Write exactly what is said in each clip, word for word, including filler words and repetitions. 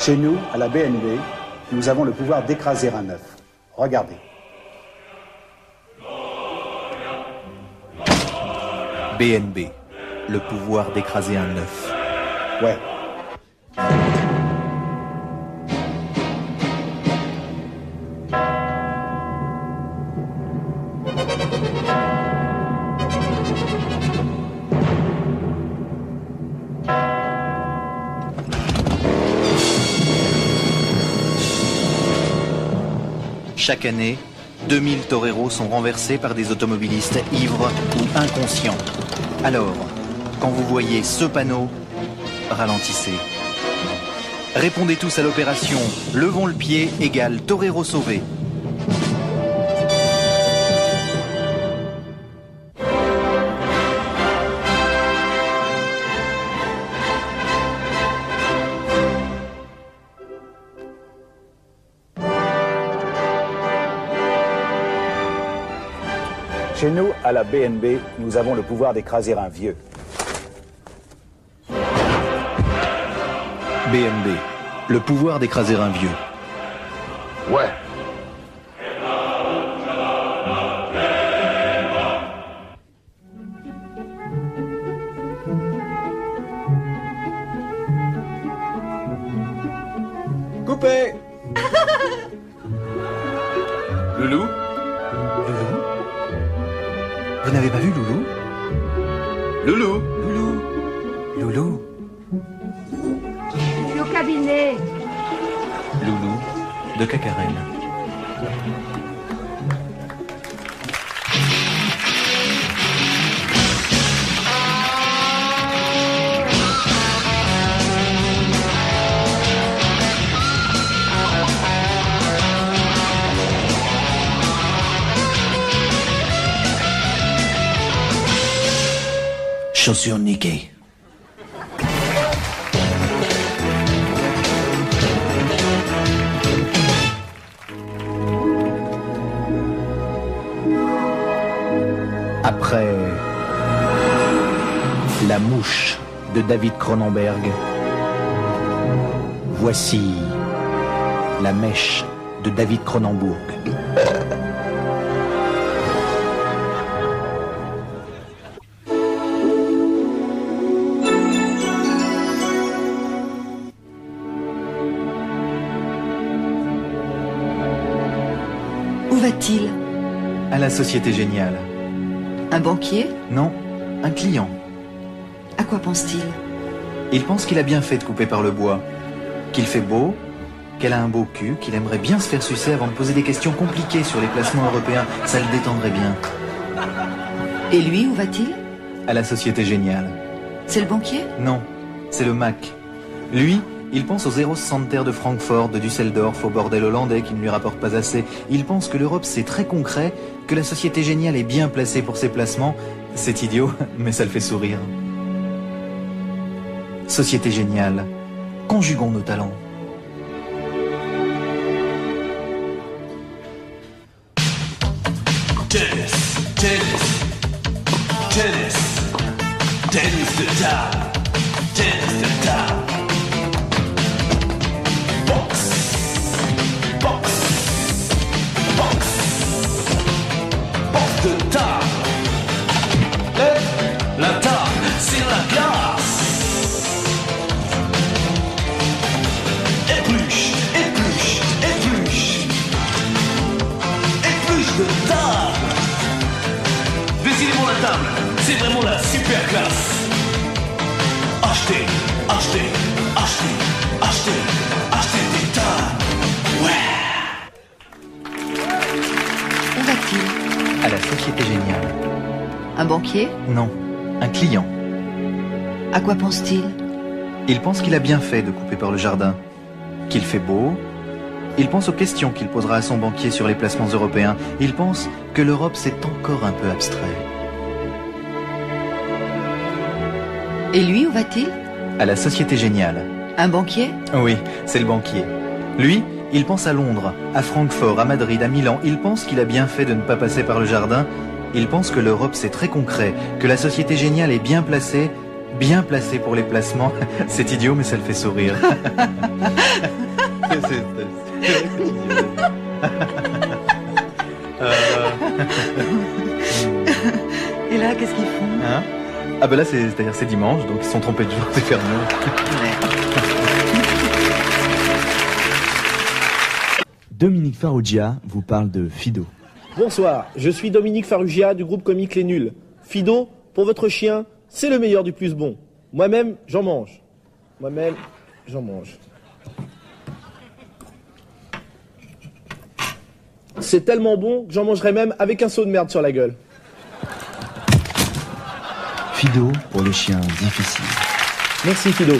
Chez nous, à la B N B, nous avons le pouvoir d'écraser un œuf. Regardez. B N B, le pouvoir d'écraser un œuf. Ouais. Chaque année, deux mille toreros sont renversés par des automobilistes ivres ou inconscients. Alors, quand vous voyez ce panneau, ralentissez. Répondez tous à l'opération « Levons le pied » égale torero sauvé. Chez nous, à la B N B, nous avons le pouvoir d'écraser un vieux. B N B, le pouvoir d'écraser un vieux. Ouais. Coupé. Loulou? Loulou? Vous n'avez pas vu Loulou? Loulou? Loulou? Loulou? Je suis au cabinet. Loulou de Cacarène. Chaussures niquées. Après La mouche de David Cronenberg, voici La mèche de David Cronenbourg. Où va-t-il? À la Société Géniale. Un banquier? Non, un client. À quoi pense-t-il? Il pense qu'il a bien fait de couper par le bois, qu'il fait beau, qu'elle a un beau cul, qu'il aimerait bien se faire sucer avant de poser des questions compliquées sur les placements européens. Ça le détendrait bien. Et lui, où va-t-il? À la Société Géniale. C'est le banquier? Non, c'est le Mac. Lui, il pense aux Eros Center de Francfort, de Düsseldorf, au bordel hollandais qui ne lui rapporte pas assez. Il pense que l'Europe c'est très concret, que la Société Géniale est bien placée pour ses placements. C'est idiot, mais ça le fait sourire. Société Géniale, conjuguons nos talents. Tennis, tennis, tennis, tennis de table, tennis de table. Boxe, boxe, boxe, boxe de table. Et la table, c'est la glace. Épluche, épluche, épluche, épluche de table. Décidément la table, c'est vraiment la super classe. Achetez, achetez, achetez, achetez, achetez des tables. Ouais. Où va-t-il? À la Société Géniale. Un banquier? Non, un client. À quoi pense-t-il? Il pense qu'il a bien fait de couper par le jardin, qu'il fait beau. Il pense aux questions qu'il posera à son banquier sur les placements européens. Il pense que l'Europe c'est encore un peu abstrait. Et lui, où va-t-il? À la Société Géniale. Un banquier? Oui, c'est le banquier. Lui, il pense à Londres, à Francfort, à Madrid, à Milan. Il pense qu'il a bien fait de ne pas passer par le jardin. Il pense que l'Europe c'est très concret, que la Société Géniale est bien placée bien placé pour les placements. C'est idiot, mais ça le fait sourire. c'est, c'est, c'est, c'est, c'est idiot. euh... Et là, qu'est-ce qu'ils font hein? Ah ben là, c'est, c'est-à-dire c'est dimanche, donc ils se sont trompés de jour, c'est fermé. Dominique Farrugia vous parle de Fido. Bonsoir, je suis Dominique Farrugia du groupe comique Les Nuls. Fido, pour votre chien, c'est le meilleur du plus bon. Moi-même, j'en mange. Moi-même, j'en mange. C'est tellement bon que j'en mangerai même avec un seau de merde sur la gueule. Fido pour les chiens difficiles. Merci Fido.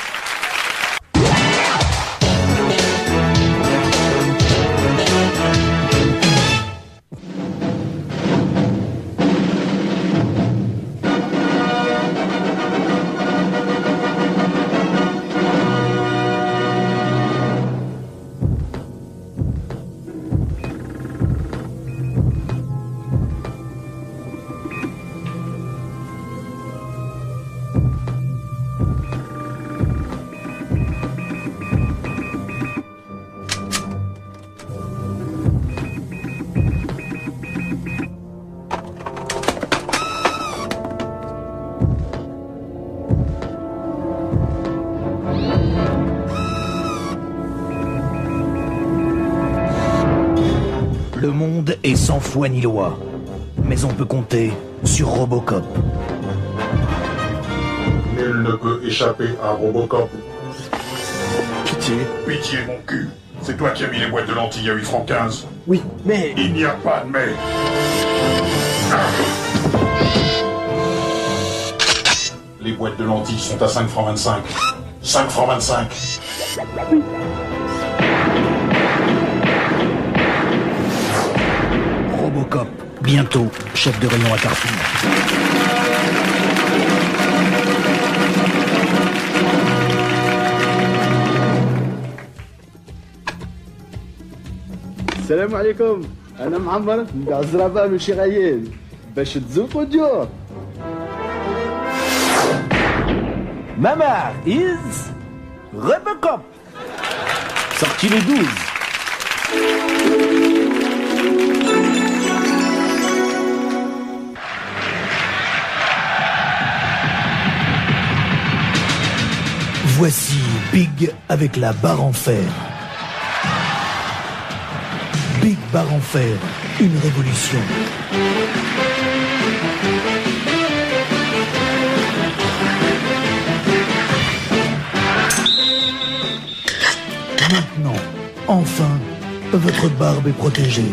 Le monde est sans foi ni loi, mais on peut compter sur Robocop. Nul ne peut échapper à Robocop. Pitié. Pitié, mon cul. C'est toi qui as mis les boîtes de lentilles à huit francs quinze. Oui, mais... Il n'y a pas de mais. Ah. Les boîtes de lentilles sont à cinq francs vingt-cinq. cinq francs vingt-cinq. Robocop, bientôt chef de rayon à Carrefour. السلام عليكم انا معمر من الزرابه من شرايين باش تزوقوا ديور. Mama is Robocop. Sorti le douze. Voici Big avec la barre en fer. Big barre en fer, une révolution. Maintenant, enfin, votre barbe est protégée.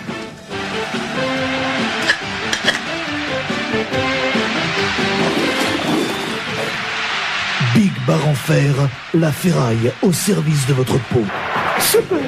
Big barre en fer, la ferraille au service de votre peau. Super!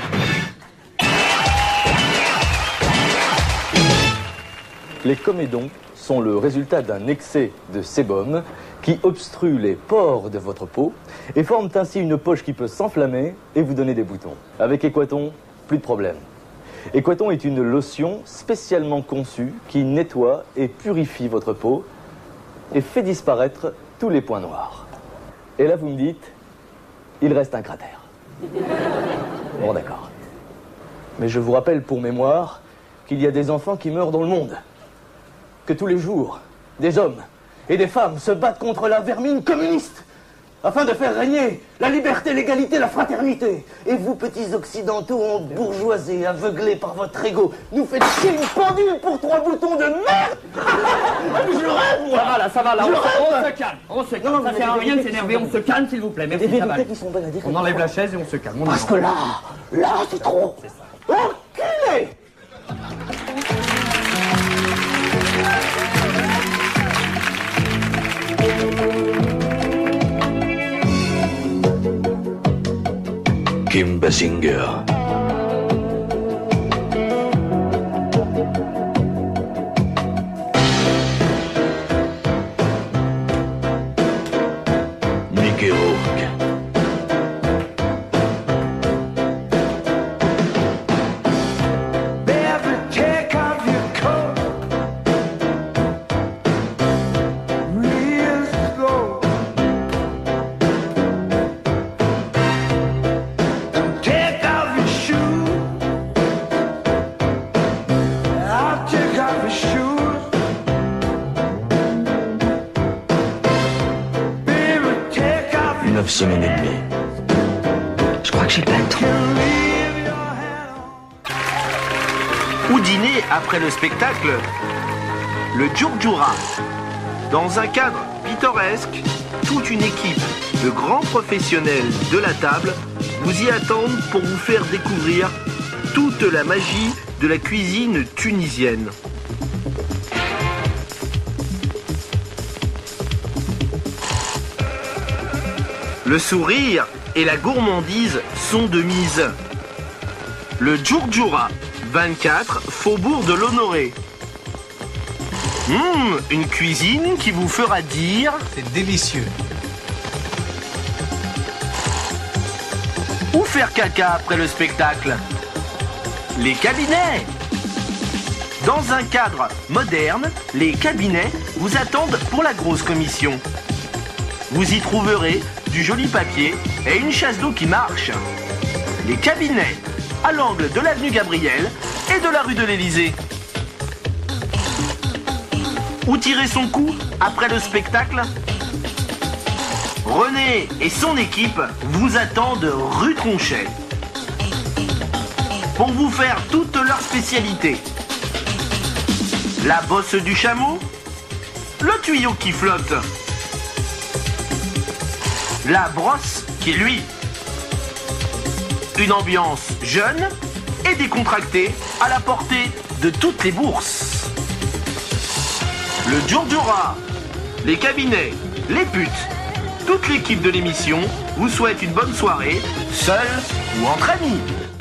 Les comédons sont le résultat d'un excès de sébum qui obstrue les pores de votre peau et forment ainsi une poche qui peut s'enflammer et vous donner des boutons. Avec Équaton, plus de problème. Équaton est une lotion spécialement conçue qui nettoie et purifie votre peau et fait disparaître tous les points noirs. Et là, vous me dites, il reste un cratère. Bon, d'accord. Mais je vous rappelle pour mémoire qu'il y a des enfants qui meurent dans le monde. Que tous les jours, des hommes et des femmes se battent contre la vermine communiste afin de faire régner la liberté, l'égalité, la fraternité. Et vous, petits occidentaux embourgeoisés, aveuglés par votre ego, nous faites chier une pendule pour trois boutons de merde. Je rêve, moi. Ça va là, ça va là, Je on, rêve. on se calme, on se calme, Non, non, ça mais sert à des rien de vérités s'énerver, qui on se calme s'il vous plaît, Des merci, ça va. vérités qui sont bonnes à dire. On enlève la chaise et on se calme. On Parce avance. que là, là, c'est trop. Enculé. Kim Basinger. Mickey Rourke. Years ago neuf semaines et demie. Je crois que j'ai pas le temps. Ou dîner après le spectacle, le Djurdjura. Dans un cadre pittoresque, toute une équipe de grands professionnels de la table vous y attendent pour vous faire découvrir toute la magie de la cuisine tunisienne. Le sourire et la gourmandise sont de mise. Le Djurdjura, vingt-quatre, faubourg de l'Honoré. Hum, une cuisine qui vous fera dire... C'est délicieux. Ou faire caca après le spectacle. Les cabinets. Dans un cadre moderne, les cabinets vous attendent pour la grosse commission. Vous y trouverez du joli papier et une chasse d'eau qui marche. Les cabinets, à l'angle de l'avenue Gabriel et de la rue de l'Élysée. Où tirer son coup après le spectacle? René et son équipe vous attendent rue Tronchet pour vous faire toutes leurs spécialités. La bosse du chameau, le tuyau qui flotte, la brosse qui luit. Une ambiance jeune et décontractée à la portée de toutes les bourses. Le Djurdjura, les cabinets, les putes, toute l'équipe de l'émission vous souhaite une bonne soirée, seule ou entre amis.